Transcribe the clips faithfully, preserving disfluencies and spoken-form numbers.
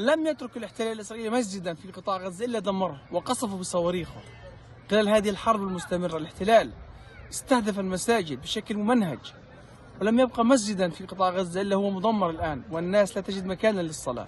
لم يترك الاحتلال الإسرائيلي مسجدا في قطاع غزة إلا دمره وقصفه بصواريخه. خلال هذه الحرب المستمرة الاحتلال استهدف المساجد بشكل ممنهج، ولم يبقى مسجدا في قطاع غزة إلا هو مدمر الآن، والناس لا تجد مكانا للصلاة.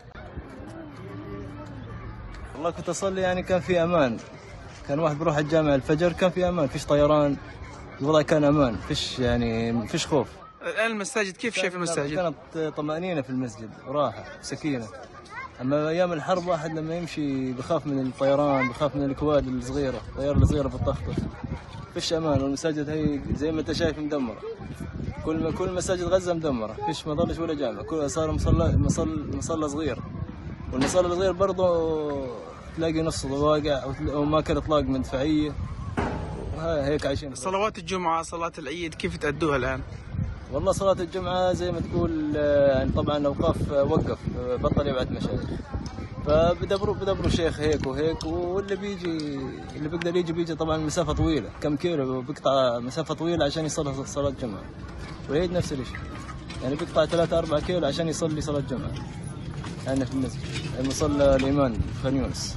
والله كنت أصلي يعني كان في أمان، كان واحد بيروح الجامع الفجر كان في أمان، فيش طيران، الوضع كان أمان، فيش يعني فيش خوف. الآن المساجد كيف شايف المساجد؟ كانت طمأنينة في المسجد وراحة وسكينة. أما أيام الحرب واحد لما يمشي بخاف من الطيران، بخاف من الكواد الصغيرة، الطيارة الصغيرة بتطخطخ. فيش أمان، والمساجد هي زي ما أنت شايف مدمرة. كل كل مساجد غزة مدمرة، فيش ما ضلش ولا جامع، كل صار مصلى مصلى مصلى صغير. والمصلى الصغير برضه تلاقي نص واقع أو ما كان إطلاق مدفعية. هيك عايشين. صلوات الجمعة، صلاة العيد كيف تأدوها الآن؟ والله صلاة الجمعة زي ما تقول يعني طبعا الأوقاف وقف، بطل يبعث مشايخ، فبدبروا بدبروا شيخ هيك وهيك، واللي بيجي اللي بيقدر يجي بيجي طبعا مسافة طويلة، كم كيلو بيقطع مسافة طويلة عشان يصلي صلاة الجمعة. والعيد نفس الشيء، يعني بيقطع ثلاثة أربعة كيلو عشان يصلي صلاة الجمعة. أنا في المسجد المصلى الإيمان في خان يونس.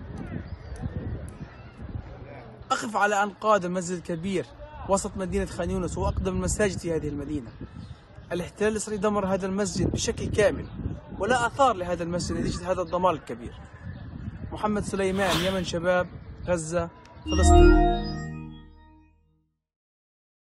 أقف على أنقاض المسجد الكبير وسط مدينة خان يونس، وهو أقدم المساجد في هذه المدينة. الاحتلال الإسرائيلي دمر هذا المسجد بشكل كامل، ولا آثار لهذا المسجد نتيجة هذا الدمار الكبير. محمد سليمان، يمن شباب، غزة، فلسطين.